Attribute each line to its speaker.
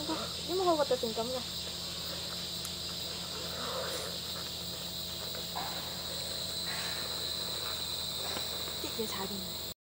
Speaker 1: 이모 하고 갖다 주니까 한번. 되게 잘 있네.